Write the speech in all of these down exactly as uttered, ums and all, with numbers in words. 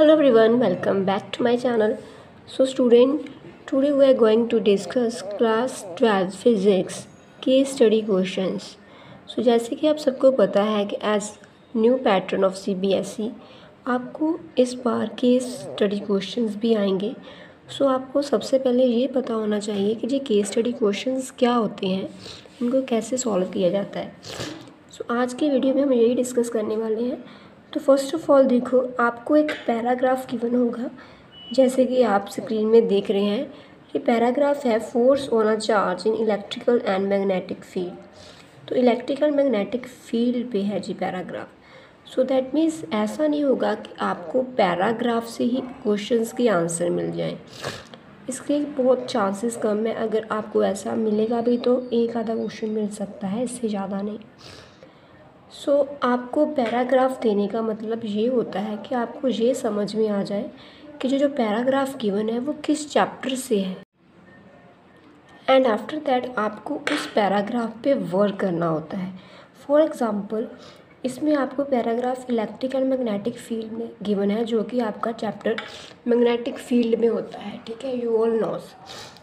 Hello everyone, welcome back to my channel. So student, today we are going to discuss class twelve physics case study questions. So जैसे कि आप सबको पता है कि as new pattern of C B S E आपको इस बार case study questions भी आएंगे. सो so, आपको सबसे पहले ये पता होना चाहिए कि ये केस स्टडी क्वेश्चंस क्या होते हैं, इनको कैसे सॉल्व किया जाता है. सो so, आज के वीडियो में हम यही डिस्कस करने वाले हैं. तो फर्स्ट ऑफ ऑल देखो, आपको एक पैराग्राफ गिवन होगा जैसे कि आप स्क्रीन में देख रहे हैं. ये पैराग्राफ है force on a charge in electrical and magnetic field. तो इलेक्ट्रिकल मैग्नेटिक फील्ड पे है G paragraph. So that means ऐसा नहीं होगा कि आपको पैराग्राफ से ही क्वेश्चंस के आंसर मिल जाएं. इसके बहुत चांसेस कम है. अगर आपको ऐसा मिलेगा भी तो एक आधा क्वेश्चन मिल सकता है, इससे ज़्यादा नहीं. सो so, आपको पैराग्राफ देने का मतलब ये होता है कि आपको ये समझ में आ जाए कि जो जो पैराग्राफ गिवन है वो किस चैप्टर से है. एंड आफ्टर दैट आपको उस पैराग्राफ पे वर्क करना होता है. फॉर एग्ज़ाम्पल, इसमें आपको paragraph electric and magnetic field में गिवन है, जो कि आपका चैप्टर मैग्नेटिक फील्ड में होता है. ठीक है, you all knows.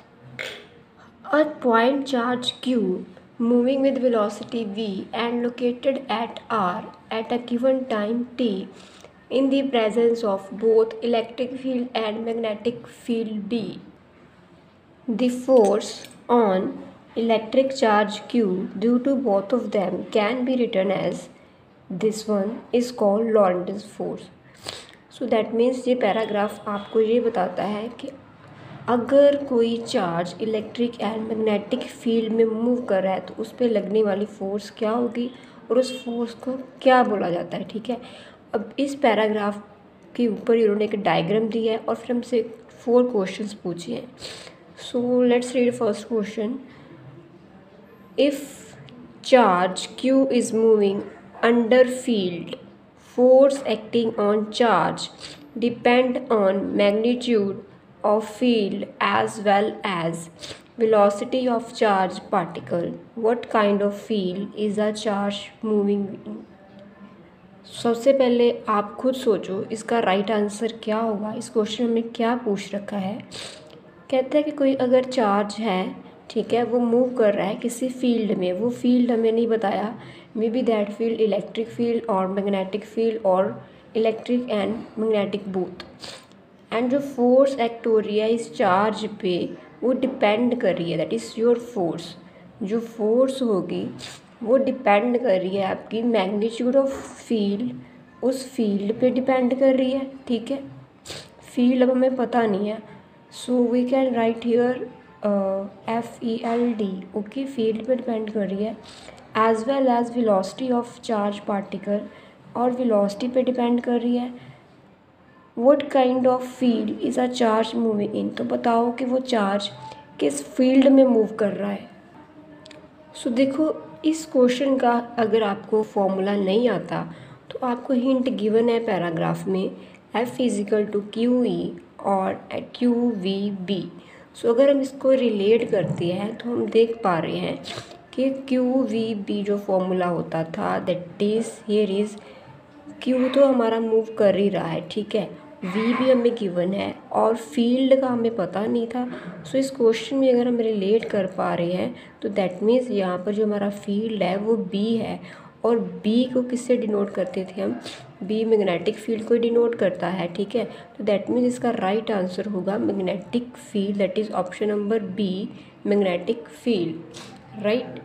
A point charge Q moving with velocity v and located at r at a given time t in the presence of both electric field and magnetic field b. The force on electric charge q due to both of them can be written as this one is called Lorentz force. So that means ये paragraph आपको ये बताता है कि अगर कोई charge electric and magnetic field में move कर रहा है तो उस पर लगने वाली फ़ोर्स क्या होगी और उस फोर्स को क्या बोला जाता है. ठीक है, अब इस पैराग्राफ के ऊपर इन्होंने एक डायग्राम दिया है और फिर हमसे फोर क्वेश्चंस पूछे हैं. So let's read first question. If charge Q is moving under field, force acting on charge depend on magnitude of field as well as velocity of charge particle. What kind of field is a charge moving in? सबसे पहले आप खुद सोचो इसका right answer क्या होगा. इस question में क्या पूछ रखा है. कहता है कि कोई अगर चार्ज है, ठीक है, वो मूव कर रहा है किसी फील्ड में. वो फील्ड हमें नहीं बताया, maybe that field electric field और मैग्नेटिक फील्ड और electric and magnetic both. And जो फोर्स एक्ट हो रही है इस चार्ज पे वो डिपेंड कर रही है, दैट इज़ योर फोर्स. जो फोर्स होगी वो डिपेंड कर रही है आपकी मैग्नीट्यूड ऑफ फील्ड, उस फील्ड पे डिपेंड कर रही है. ठीक है, फील्ड अब हमें पता नहीं है, so we can write here F E L D. Okay, field पे डिपेंड कर रही है. As well as velocity of charge particle, और वेलोसिटी पे डिपेंड कर रही है. What kind of field is a charge moving in? तो बताओ कि वो चार्ज किस फील्ड में मूव कर रहा है. सो so, देखो इस क्वेश्चन का अगर आपको फॉर्मूला नहीं आता तो आपको हिंट गिवन है पैराग्राफ में, F is equal to q E और क्यू वी बी. सो अगर हम इसको रिलेट करते हैं तो हम देख पा रहे हैं कि क्यू वी बी जो फॉर्मूला होता था, that is here is q तो हमारा मूव कर ही रहा है. ठीक है, वी भी हमें गिवन है और फील्ड का हमें पता नहीं था. सो so, इस क्वेश्चन में अगर हम रिलेट कर पा रहे हैं तो दैट मीन्स यहाँ पर जो हमारा फील्ड है वो बी है. और बी को किससे डिनोट करते थे हम, बी मैग्नेटिक फील्ड को डिनोट करता है. ठीक है, तो दैट मीन्स इसका राइट आंसर होगा magnetic field, that is option number B, magnetic field. Right.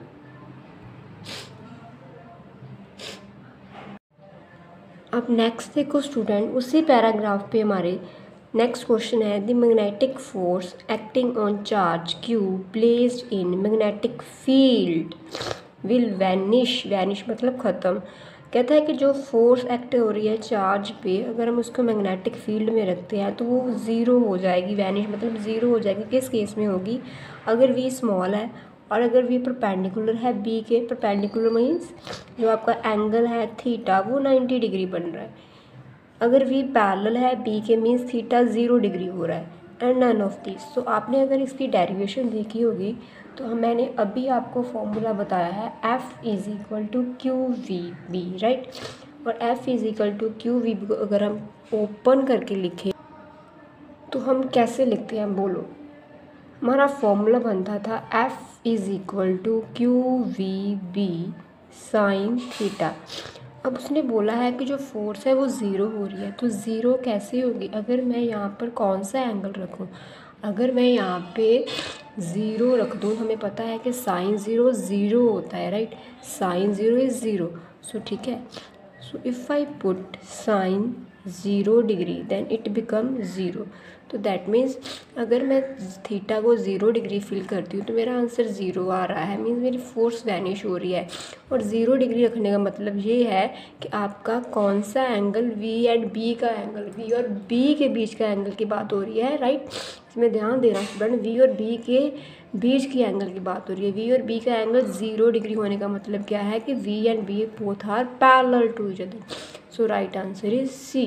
अब नेक्स्ट देखो स्टूडेंट, उसी पैराग्राफ पे हमारे नेक्स्ट क्वेश्चन है. The magnetic force acting on charge q placed in magnetic field will vanish. Vanish मतलब ख़त्म. कहता है कि जो फोर्स एक्ट हो रही है चार्ज पे, अगर हम उसको मैग्नेटिक फील्ड में रखते हैं तो वो ज़ीरो हो जाएगी. वैनिश मतलब ज़ीरो हो जाएगी. किस केस में होगी, अगर वी स्मॉल है और अगर वी परपेंडिकुलर है बी के. परपेंडिकुलर मीन्स जो आपका एंगल है थीटा वो नाइन्टी डिग्री बन रहा है. अगर वी पैरेलल है बी के मीन्स थीटा ज़ीरो डिग्री हो रहा है. And none of this. तो आपने अगर इसकी डेरिवेशन देखी होगी तो मैंने अभी आपको फॉर्मूला बताया है, F is equal to q v B. Right. और F is equal to q v को अगर हम ओपन करके लिखें तो हम कैसे लिखते हैं बोलो। हमारा फॉर्मूला बनता था F is equal to q v B sine theta. अब उसने बोला है कि जो फोर्स है वो ज़ीरो हो रही है, तो ज़ीरो कैसे होगी अगर मैं यहाँ पर कौन सा एंगल रखूँ। अगर मैं यहाँ पे ज़ीरो रख दूँ, हमें पता है कि साइन ज़ीरो ज़ीरो होता है, right. Sine zero is zero, so ठीक है। So if I put sine zero degree then it become zero. तो दैट मीन्स अगर मैं थीटा को ज़ीरो डिग्री फिल करती हूँ तो मेरा आंसर ज़ीरो आ रहा है, मीन्स मेरी फोर्स वैनिश हो रही है। और ज़ीरो डिग्री रखने का मतलब ये है कि आपका कौन सा एंगल वी एंड बी का एंगल, वी और बी के बीच का एंगल की बात हो रही है, राइट। इसमें ध्यान देना स्टूडेंट, वी और बी के बीच की एंगल की बात हो रही है। वी और बी का एंगल ज़ीरो डिग्री होने का मतलब क्या है कि v and B both are parallel to each other. So right answer is C.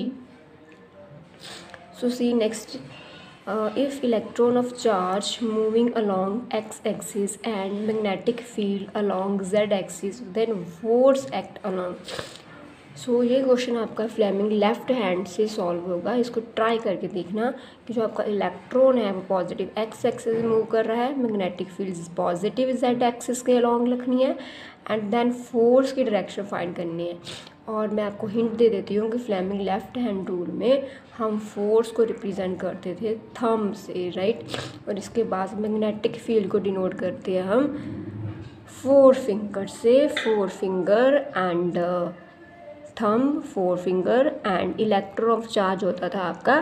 So see next, uh, if electron of charge moving along x-axis and magnetic field along z-axis, then force act along. So so, ये question आपका Fleming left hand से solve होगा। इसको try करके देखना कि जो आपका इलेक्ट्रॉन है वो पॉजिटिव एक्स एक्सिस मूव कर रहा है, magnetic field positive z axis के अलॉन्ग लिखनी है एंड देन फोर्स की डायरेक्शन फाइंड करनी है। और मैं आपको हिंट दे देती हूँ कि फ्लेमिंग लेफ्ट हैंड रूल में हम फोर्स को रिप्रेजेंट करते थे थंब से, राइट। और इसके बाद मैग्नेटिक फील्ड को डिनोट करते हैं हम फोर फिंगर से, four finger and thumb, four finger and electron of charge होता था आपका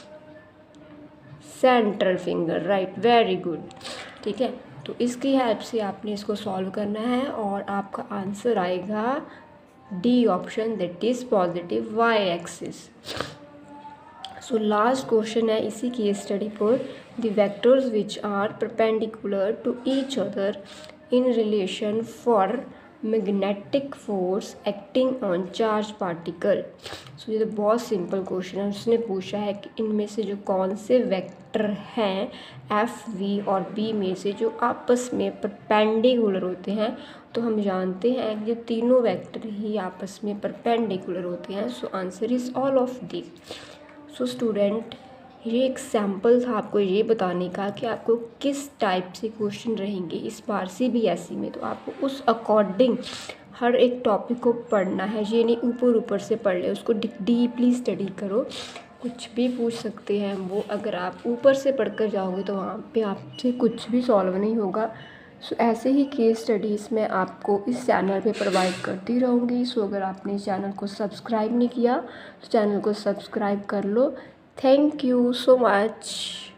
central finger, right. Very good, ठीक है। तो इसकी हेल्प से आपने इसको सॉल्व करना है और आपका आंसर आएगा D option, that is positive y axis. So last question है इसी केस स्टडी पर, the vectors which are perpendicular to each other in relation for magnetic force acting on charge particle. So ये तो बहुत simple question है। उसने पूछा है कि इनमें से जो कौन से वेक्टर हैं एफ वी और बी में से जो आपस में परपेंडिकुलर होते हैं। तो हम जानते हैं कि ये तीनों वेक्टर ही आपस में परपेंडिकुलर होते हैं। So answer is all of the. So student, ये एक सैम्पल था आपको ये बताने का कि आपको किस टाइप से क्वेश्चन रहेंगे इस बार सी बी एस ई में। तो आपको उस अकॉर्डिंग हर एक टॉपिक को पढ़ना है, ये नहीं ऊपर ऊपर से पढ़ ले, उसको डीपली स्टडी करो। कुछ भी पूछ सकते हैं वो, अगर आप ऊपर से पढ़कर जाओगे तो वहाँ पे आपसे कुछ भी सॉल्व नहीं होगा। सो ऐसे ही केस स्टडीज़ मैं आपको इस चैनल पे प्रोवाइड करती रहूँगी। सो अगर आपने इस चैनल को सब्सक्राइब नहीं किया तो चैनल को सब्सक्राइब कर लो। Thank you so much.